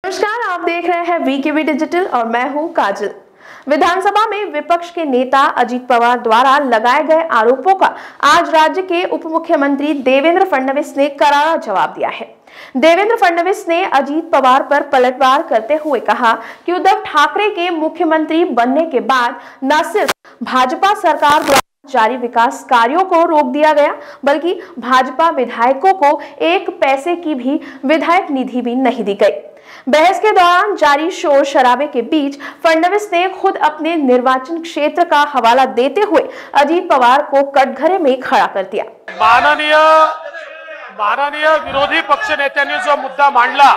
नमस्कार, आप देख रहे हैं वीकेवी डिजिटल और मैं हूं काजल। विधानसभा में विपक्ष के नेता अजीत पवार द्वारा लगाए गए आरोपों का आज राज्य के उप मुख्यमंत्री देवेंद्र फडणवीस ने करारा जवाब दिया है। देवेंद्र फडणवीस ने अजीत पवार पर पलटवार करते हुए कहा कि उद्धव ठाकरे के मुख्यमंत्री बनने के बाद न सिर्फ भाजपा सरकार द्वारा जारी विकास कार्यों को रोक दिया गया, बल्कि भाजपा विधायकों को एक पैसे की भी विधायक निधि भी नहीं दी गई। बहस के दौरान जारी शोर शराबे के बीच फडणवीस ने खुद अपने निर्वाचन क्षेत्र का हवाला देते हुए अजीत पवार को कटघरे में खड़ा कर दिया। माननीय विरोधी पक्ष नेत्यांनी जो मुद्दा मांडला,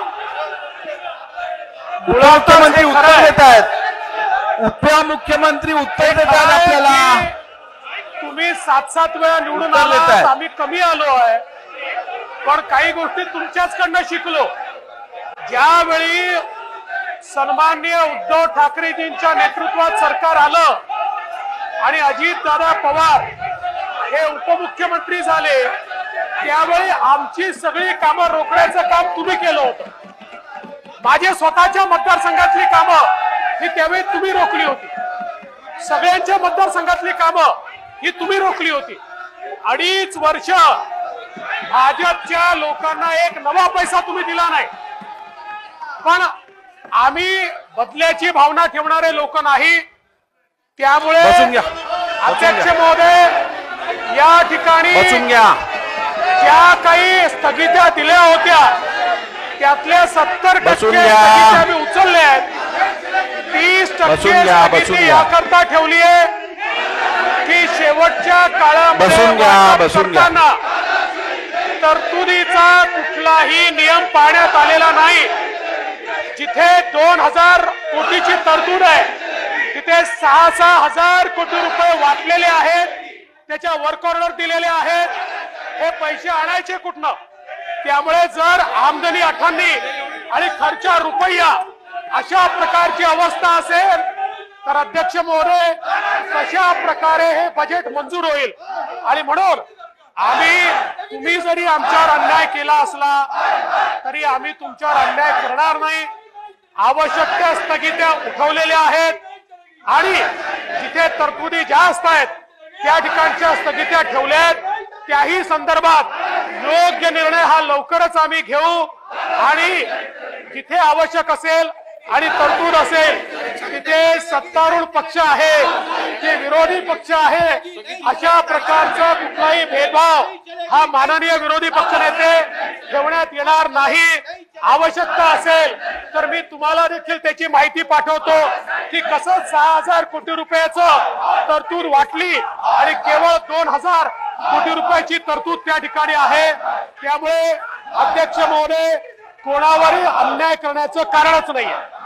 मुख्यमंत्री उत्तर देत आहेत, उपमुख्यमंत्री उत्तर देत आहेत आपल्याला। तुम्ही 7-7 वेळा निवडून आलात, आम्ही कमी आलो आहे, पण काही गोष्टी तुमच्याचकडनं शिकलो। ज्यावेळी सन्माननीय उद्धव ठाकरेजींच्या नेतृत्वात सरकार आलं आणि अजितदादा पवार हे उपमुख्यमंत्री झाले, त्यावेळी आमची सगळी कामं रोखण्याचं काम तुम्ही केलं होतं। माझे स्वतःच्या मतदारसंघातली कामं ही त्यावेळी तुम्ही रोखली होती, सगळ्यांच्या मतदारसंघातली कामं ही तुम्ही रोखली होती। 2.5 वर्ष भाजपच्या लोकांना एक नवा पैसा तुम्ही दिला नाही, पण आम्ही बदल्याची भावना ठेवणारे लोक नाही। त्यामुळे अध्यक्ष महोदय, या ठिकाणी ज्या काही स्थगित्या दिल्या होत्या त्यातल्या 70% स्थगित्या मी उचलल्या आहेत। 30% स्थगिती याकरता ठेवली आहे की शेवटच्या काळामध्ये तरतुदीचा कुठलाही नियम पाळण्यात आलेला नाही। जिथे 2000 कोटीची तरतूद आहे तिथे 6-6 हजार कोटी रुपये वाटलेले आहेत, त्याच्या वर्क ऑर्डर दिलेले आहेत। हे पैसे आणायचे कुठनं? त्यामुळे जर आमदनी अठ्ठन्नी आणि खर्च रुपया अशा प्रकारची अवस्था असेल तर अध्यक्ष महोदय, कशा प्रकारे हे बजेट मंजूर होईल? आणि म्हणून तुम्ही जरी आमच्यावर अन्याय केला असला तरी आम्ही तुमच्यावर अन्याय करणार नाही। आवश्यक त्या स्थगित्या उठवलेल्या आहेत आणि जिथे तरतुदी जास्त आहेत त्या ठिकाणच्या स्थगित्या ठेवल्यात। त्याही संदर्भात योग्य निर्णय हा लवकरच आम्ही घेऊ आणि जिथे आवश्यक असेल आणि तरतूद असेल तिथे सत्तारूढ पक्ष आहे जे विरोधी पक्ष आहे, अशा प्रकारचा कुठलाही भेदभाव हा माननीय विरोधी पक्षनेते ठेवण्यात येणार नाही। आवश्यकता असेल तर मी तुम्हाला देखील त्याची माहिती पाठवतो की कसं 6000 कोटी रुपयाचं तरतूद वाटली आणि केवळ 2000 कोटी रुपयाची तरतूद त्या ठिकाणी आहे। त्यामुळे अध्यक्ष महोदय, कोणावरही अन्याय करण्याचं कारणच नाहीये।